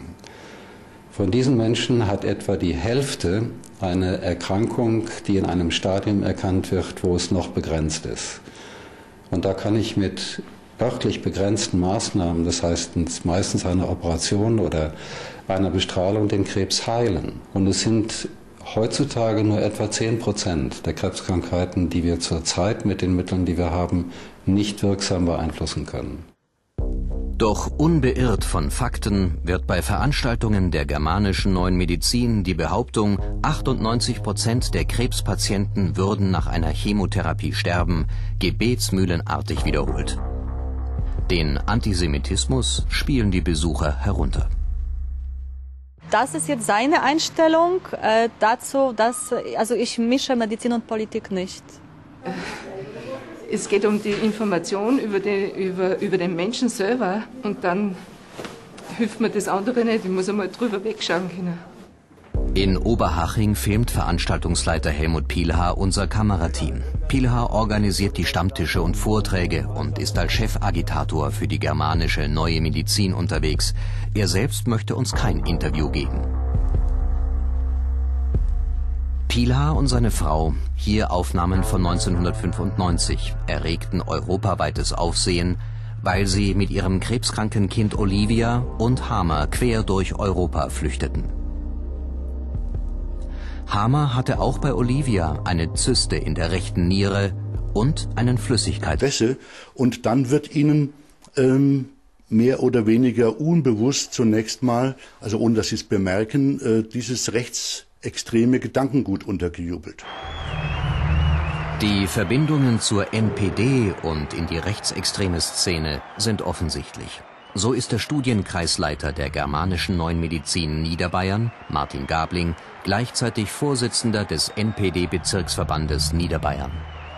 Von diesen Menschen hat etwa die Hälfte eine Erkrankung, die in einem Stadium erkannt wird, wo es noch begrenzt ist. Und da kann ich mit örtlich begrenzten Maßnahmen, das heißt meistens einer Operation oder einer Bestrahlung, den Krebs heilen. Und es sind heutzutage nur etwa zehn Prozent der Krebskrankheiten, die wir zurzeit mit den Mitteln, die wir haben, nicht wirksam beeinflussen können. Doch unbeirrt von Fakten wird bei Veranstaltungen der germanischen Neuen Medizin die Behauptung, achtundneunzig Prozent der Krebspatienten würden nach einer Chemotherapie sterben, gebetsmühlenartig wiederholt. Den Antisemitismus spielen die Besucher herunter. Das ist jetzt seine Einstellung äh, dazu, dass also ich mische Medizin und Politik nicht. Es geht um die Information über den, über, über den Menschen selber und dann hilft mir das andere nicht. Ich muss einmal drüber wegschauen können. In Oberhaching filmt Veranstaltungsleiter Helmut Pielhaar unser Kamerateam. Pielhaar organisiert die Stammtische und Vorträge und ist als Chefagitator für die germanische Neue Medizin unterwegs. Er selbst möchte uns kein Interview geben. Pielhaar und seine Frau, hier Aufnahmen von neunzehnhundertfünfundneunzig, erregten europaweites Aufsehen, weil sie mit ihrem krebskranken Kind Olivia und Hamer quer durch Europa flüchteten. Hamer hatte auch bei Olivia eine Zyste in der rechten Niere und einen Flüssigkeitswäsche. Und dann wird ihnen ähm, mehr oder weniger unbewusst zunächst mal, also ohne dass sie es bemerken, äh, dieses rechtsextreme Gedankengut untergejubelt. Die Verbindungen zur N P D und in die rechtsextreme Szene sind offensichtlich. So ist der Studienkreisleiter der germanischen Neuen Medizin Niederbayern, Martin Gabling, gleichzeitig Vorsitzender des N P D-Bezirksverbandes Niederbayern.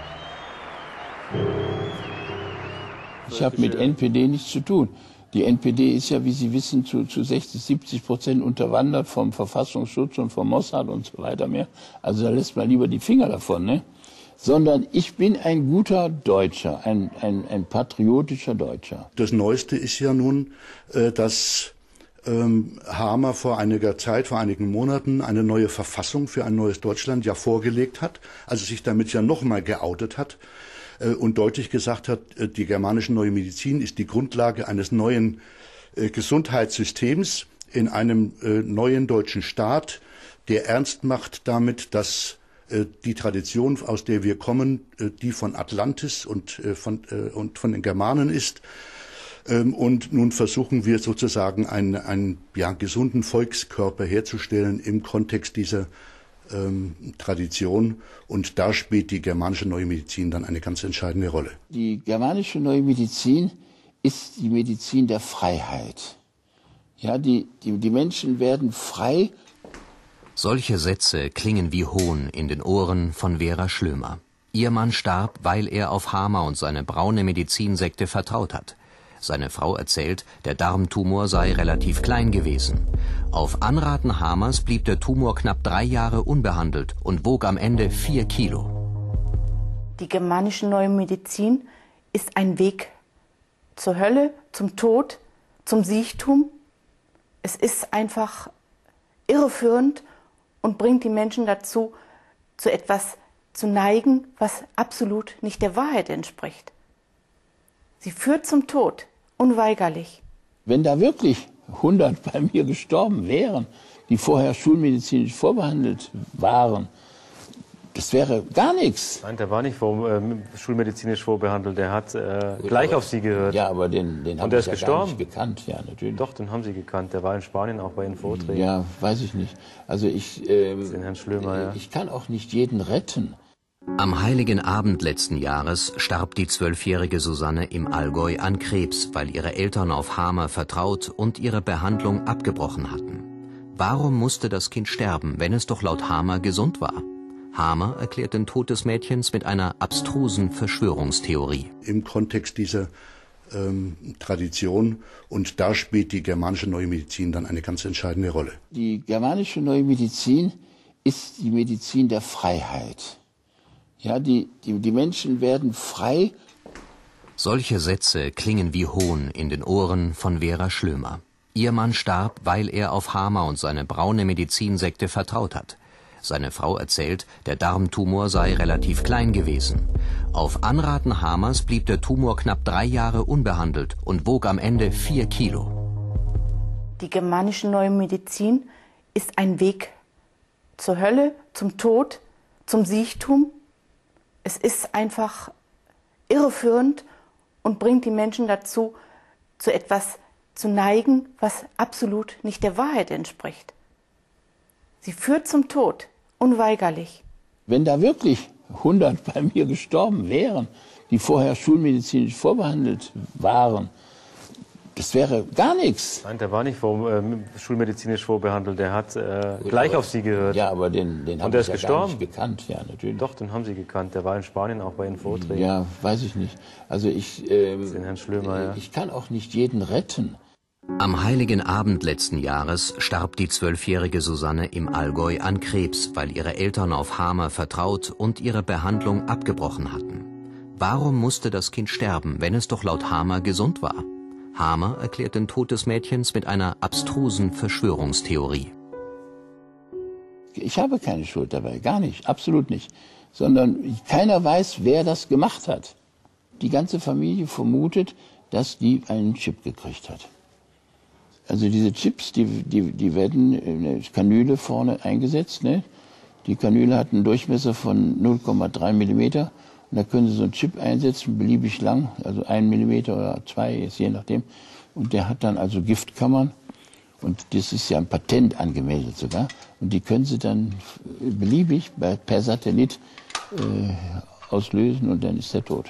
Ich habe mit N P D nichts zu tun. Die N P D ist ja, wie Sie wissen, zu, zu sechzig, siebzig Prozent unterwandert vom Verfassungsschutz und vom Mossad und so weiter mehr. Also da lässt man lieber die Finger davon, ne? Sondern ich bin ein guter Deutscher, ein, ein, ein patriotischer Deutscher. Das Neueste ist ja nun, äh, dass ähm, Hamer vor einiger Zeit, vor einigen Monaten eine neue Verfassung für ein neues Deutschland ja vorgelegt hat, also sich damit ja nochmal geoutet hat äh, und deutlich gesagt hat, äh, die germanische Neue Medizin ist die Grundlage eines neuen äh, Gesundheitssystems in einem äh, neuen deutschen Staat, der ernst macht damit, dass die Tradition, aus der wir kommen, die von Atlantis und von, und von den Germanen ist. Und nun versuchen wir sozusagen einen, einen ja, gesunden Volkskörper herzustellen im Kontext dieser ähm, Tradition. Und da spielt die germanische Neue Medizin dann eine ganz entscheidende Rolle. Die germanische Neue Medizin ist die Medizin der Freiheit. Ja, die, die, die Menschen werden frei. Solche Sätze klingen wie Hohn in den Ohren von Vera Schlömer. Ihr Mann starb, weil er auf Hamer und seine braune Medizinsekte vertraut hat. Seine Frau erzählt, der Darmtumor sei relativ klein gewesen. Auf Anraten Hamers blieb der Tumor knapp drei Jahre unbehandelt und wog am Ende vier Kilo. Die germanische Neue Medizin ist ein Weg zur Hölle, zum Tod, zum Siechtum. Es ist einfach irreführend und bringt die Menschen dazu, zu etwas zu neigen, was absolut nicht der Wahrheit entspricht. Sie führt zum Tod, unweigerlich. Wenn da wirklich hundert bei mir gestorben wären, die vorher schulmedizinisch vorbehandelt waren, das wäre gar nichts. Nein, der war nicht vor, äh, schulmedizinisch vorbehandelt. Der hat äh, Gut, gleich aber, auf Sie gehört. Ja, aber den, den haben Sie ja gar nicht gekannt. Ja, natürlich. Doch, den haben Sie gekannt. Der war in Spanien auch bei Ihren Vorträgen. Ja, weiß ich nicht. Also ich, ähm, den Herrn Schlömer, ja. ich kann auch nicht jeden retten. Am Heiligen Abend letzten Jahres starb die zwölfjährige Susanne im Allgäu an Krebs, weil ihre Eltern auf Hamer vertraut und ihre Behandlung abgebrochen hatten. Warum musste das Kind sterben, wenn es doch laut Hamer gesund war? Hamer erklärt den Tod des Mädchens mit einer abstrusen Verschwörungstheorie. Im Kontext dieser ähm, Tradition, und da spielt die germanische Neue Medizin dann eine ganz entscheidende Rolle. Die germanische Neue Medizin ist die Medizin der Freiheit. Ja, die, die, die Menschen werden frei. Solche Sätze klingen wie Hohn in den Ohren von Vera Schlömer. Ihr Mann starb, weil er auf Hamer und seine braune Medizinsekte vertraut hat. Seine Frau erzählt, der Darmtumor sei relativ klein gewesen. Auf Anraten Hamers blieb der Tumor knapp drei Jahre unbehandelt und wog am Ende vier Kilo. Die germanische Neue Medizin ist ein Weg zur Hölle, zum Tod, zum Siechtum. Es ist einfach irreführend und bringt die Menschen dazu, zu etwas zu neigen, was absolut nicht der Wahrheit entspricht. Sie führt zum Tod, unweigerlich. Wenn da wirklich hundert bei mir gestorben wären, die vorher schulmedizinisch vorbehandelt waren, das wäre gar nichts. Nein, der war nicht vor, äh, schulmedizinisch vorbehandelt. Der hat äh, Gut, gleich aber, auf Sie gehört. Ja, aber den, den haben Sie ja gar nicht gekannt. Ja, natürlich. Doch, den haben Sie gekannt. Der war in Spanien auch bei Ihren Vorträgen. Ja, weiß ich nicht. Also ich, ähm, den Herrn Schlömer, ja. ich kann auch nicht jeden retten. Am Heiligen Abend letzten Jahres starb die zwölfjährige Susanne im Allgäu an Krebs, weil ihre Eltern auf Hamer vertraut und ihre Behandlung abgebrochen hatten. Warum musste das Kind sterben, wenn es doch laut Hamer gesund war? Hamer erklärt den Tod des Mädchens mit einer abstrusen Verschwörungstheorie. Ich habe keine Schuld dabei, gar nicht, absolut nicht. Sondern keiner weiß, wer das gemacht hat. Die ganze Familie vermutet, dass die einen Chip gekriegt hat. Also diese Chips, die, die, die werden in eine Kanüle vorne eingesetzt. Ne? Die Kanüle hat einen Durchmesser von null Komma drei Millimeter. Und da können Sie so einen Chip einsetzen, beliebig lang, also ein Millimeter oder zwei, je nachdem. Und der hat dann also Giftkammern. Und das ist ja ein Patent angemeldet sogar. Und die können Sie dann beliebig per Satellit äh, auslösen und dann ist er tot.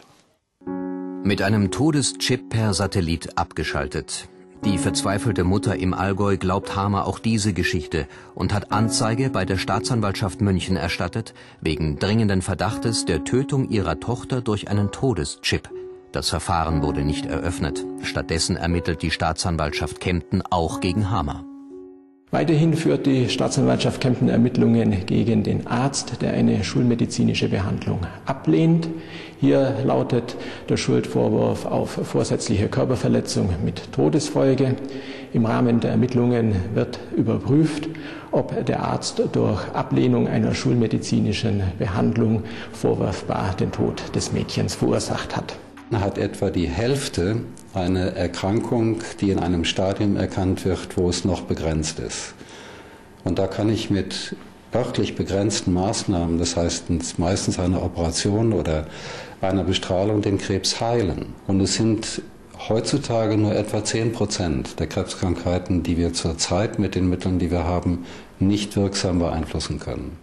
Mit einem Todeschip per Satellit abgeschaltet. Die verzweifelte Mutter im Allgäu glaubt Hamer auch diese Geschichte und hat Anzeige bei der Staatsanwaltschaft München erstattet, wegen dringenden Verdachtes der Tötung ihrer Tochter durch einen Todeschip. Das Verfahren wurde nicht eröffnet. Stattdessen ermittelt die Staatsanwaltschaft Kempten auch gegen Hamer. Weiterhin führt die Staatsanwaltschaft Kempten Ermittlungen gegen den Arzt, der eine schulmedizinische Behandlung ablehnt. Hier lautet der Schuldvorwurf auf vorsätzliche Körperverletzung mit Todesfolge. Im Rahmen der Ermittlungen wird überprüft, ob der Arzt durch Ablehnung einer schulmedizinischen Behandlung vorwurfbar den Tod des Mädchens verursacht hat. Hat etwa die Hälfte eine Erkrankung, die in einem Stadium erkannt wird, wo es noch begrenzt ist. Und da kann ich mit örtlich begrenzten Maßnahmen, das heißt meistens einer Operation oder einer Bestrahlung, den Krebs heilen. Und es sind heutzutage nur etwa zehn Prozent der Krebskrankheiten, die wir zurzeit mit den Mitteln, die wir haben, nicht wirksam beeinflussen können.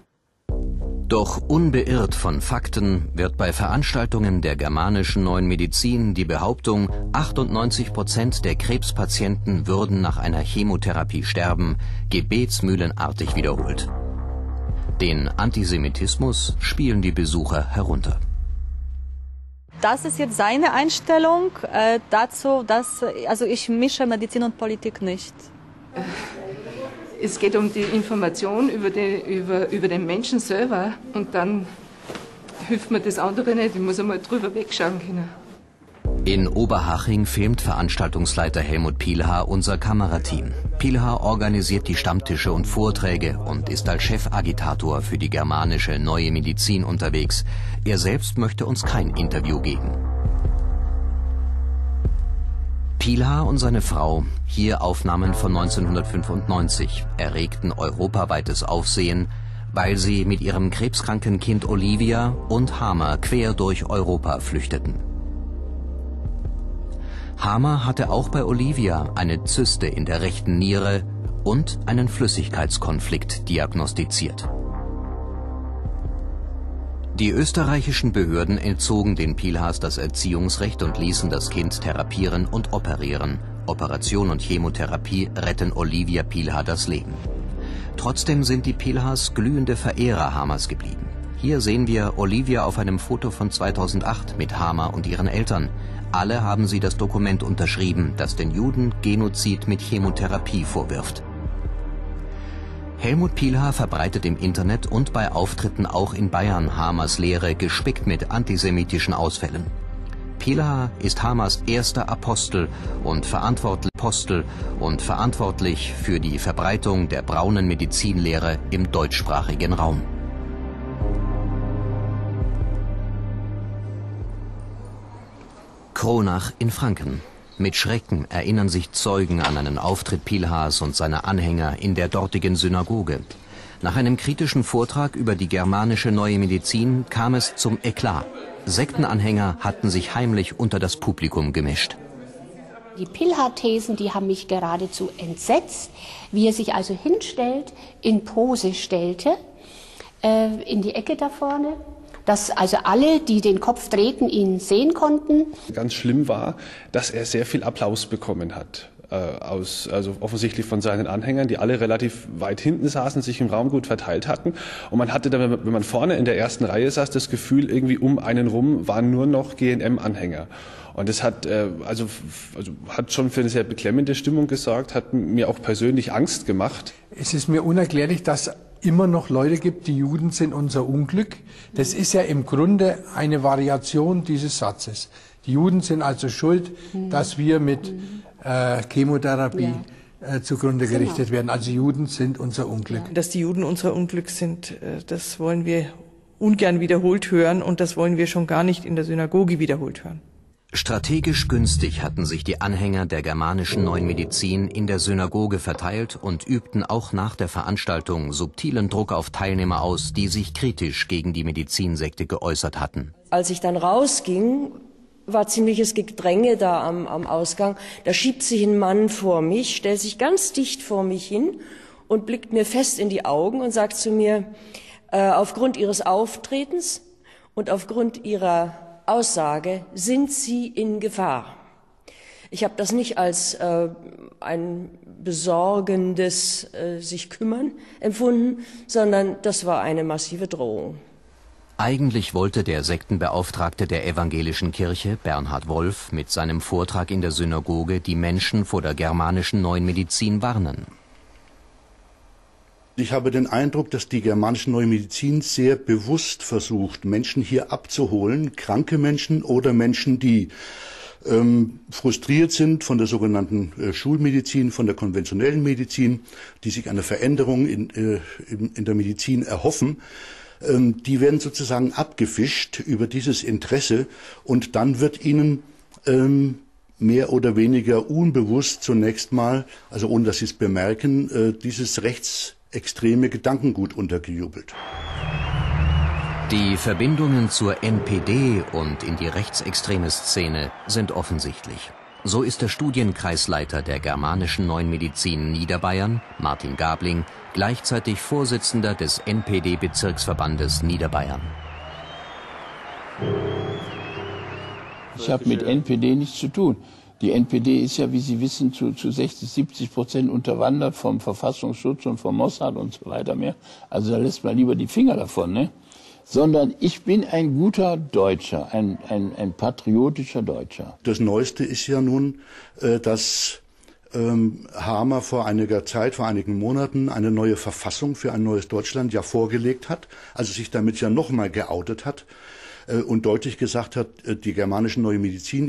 Doch unbeirrt von Fakten wird bei Veranstaltungen der germanischen Neuen Medizin die Behauptung, achtundneunzig Prozent der Krebspatienten würden nach einer Chemotherapie sterben, gebetsmühlenartig wiederholt. Den Antisemitismus spielen die Besucher herunter. Das ist jetzt seine Einstellung äh, dazu, dass also ich mische Medizin und Politik nicht. Es geht um die Information über, die, über, über den Menschen selber und dann hilft mir das andere nicht. Ich muss einmal drüber wegschauen können. In Oberhaching filmt Veranstaltungsleiter Helmut Pielhaar unser Kamerateam. Pielhaar organisiert die Stammtische und Vorträge und ist als Chefagitator für die germanische Neue Medizin unterwegs. Er selbst möchte uns kein Interview geben. Pielhaar und seine Frau, hier Aufnahmen von neunzehnhundertfünfundneunzig, erregten europaweites Aufsehen, weil sie mit ihrem krebskranken Kind Olivia und Hamer quer durch Europa flüchteten. Hamer hatte auch bei Olivia eine Zyste in der rechten Niere und einen Flüssigkeitskonflikt diagnostiziert. Die österreichischen Behörden entzogen den Pielhaars das Erziehungsrecht und ließen das Kind therapieren und operieren. Operation und Chemotherapie retten Olivia Pielhaar das Leben. Trotzdem sind die Pielhaars glühende Verehrer Hamers geblieben. Hier sehen wir Olivia auf einem Foto von zweitausendacht mit Hamer und ihren Eltern. Alle haben sie das Dokument unterschrieben, das den Juden Genozid mit Chemotherapie vorwirft. Helmut Pielhaar verbreitet im Internet und bei Auftritten auch in Bayern Hamers Lehre, gespickt mit antisemitischen Ausfällen. Pielhaar ist Hamers erster Apostel und verantwortlich, Apostel und verantwortlich für die Verbreitung der braunen Medizinlehre im deutschsprachigen Raum. Kronach in Franken. Mit Schrecken erinnern sich Zeugen an einen Auftritt Pielhaars und seiner Anhänger in der dortigen Synagoge. Nach einem kritischen Vortrag über die germanische Neue Medizin kam es zum Eklat. Sektenanhänger hatten sich heimlich unter das Publikum gemischt. Die Pielhaar-Thesen, die haben mich geradezu entsetzt, wie er sich also hinstellt, in Pose stellte, äh, in die Ecke da vorne. Dass also alle, die den Kopf drehten, ihn sehen konnten. Ganz schlimm war, dass er sehr viel Applaus bekommen hat. Äh, aus, also offensichtlich von seinen Anhängern, die alle relativ weit hinten saßen, sich im Raum gut verteilt hatten. Und man hatte dann, wenn man vorne in der ersten Reihe saß, das Gefühl, irgendwie um einen rum waren nur noch G N M-Anhänger. Und das hat, äh, also, also hat schon für eine sehr beklemmende Stimmung gesorgt, hat mir auch persönlich Angst gemacht. Es ist mir unerklärlich, dass immer noch Leute gibt, die Juden sind unser Unglück. Das ist ja im Grunde eine Variation dieses Satzes. Die Juden sind also schuld, mhm. dass wir mit äh, Chemotherapie ja. äh, zugrunde gerichtet genau. werden. Also Juden sind unser Unglück. Dass die Juden unser Unglück sind, äh, das wollen wir ungern wiederholt hören und das wollen wir schon gar nicht in der Synagoge wiederholt hören. Strategisch günstig hatten sich die Anhänger der germanischen Neuen Medizin in der Synagoge verteilt und übten auch nach der Veranstaltung subtilen Druck auf Teilnehmer aus, die sich kritisch gegen die Medizinsekte geäußert hatten. Als ich dann rausging, war ziemliches Gedränge da am, am Ausgang. Da schiebt sich ein Mann vor mich, stellt sich ganz dicht vor mich hin und blickt mir fest in die Augen und sagt zu mir, äh, aufgrund Ihres Auftretens und aufgrund Ihrer Aussage sind Sie in Gefahr. Ich habe das nicht als äh, ein besorgendes äh, sich kümmern empfunden, sondern das war eine massive Drohung. Eigentlich wollte der Sektenbeauftragte der evangelischen Kirche, Bernhard Wolf, mit seinem Vortrag in der Synagoge die Menschen vor der germanischen Neuen Medizin warnen. Ich habe den Eindruck, dass die germanische Neue Medizin sehr bewusst versucht, Menschen hier abzuholen, kranke Menschen oder Menschen, die ähm, frustriert sind von der sogenannten äh, Schulmedizin, von der konventionellen Medizin, die sich eine Veränderung in, äh, in, in der Medizin erhoffen. Ähm, die werden sozusagen abgefischt über dieses Interesse und dann wird ihnen ähm, mehr oder weniger unbewusst zunächst mal, also ohne dass sie es bemerken, äh, dieses Rechts extreme Gedankengut untergejubelt. Die Verbindungen zur N P D und in die rechtsextreme Szene sind offensichtlich. So ist der Studienkreisleiter der germanischen Neuen Medizin Niederbayern, Martin Gabling, gleichzeitig Vorsitzender des N P D-Bezirksverbandes Niederbayern. Ich habe mit N P D nichts zu tun. Die N P D ist ja, wie Sie wissen, zu, zu sechzig, siebzig Prozent unterwandert vom Verfassungsschutz und vom Mossad und so weiter mehr. Also da lässt man lieber die Finger davon, ne? Sondern ich bin ein guter Deutscher, ein, ein, ein patriotischer Deutscher. Das Neueste ist ja nun, äh, dass ähm, Hamer vor einiger Zeit, vor einigen Monaten eine neue Verfassung für ein neues Deutschland ja vorgelegt hat, also sich damit ja nochmal geoutet hat äh, und deutlich gesagt hat, äh, die germanische Neue Medizin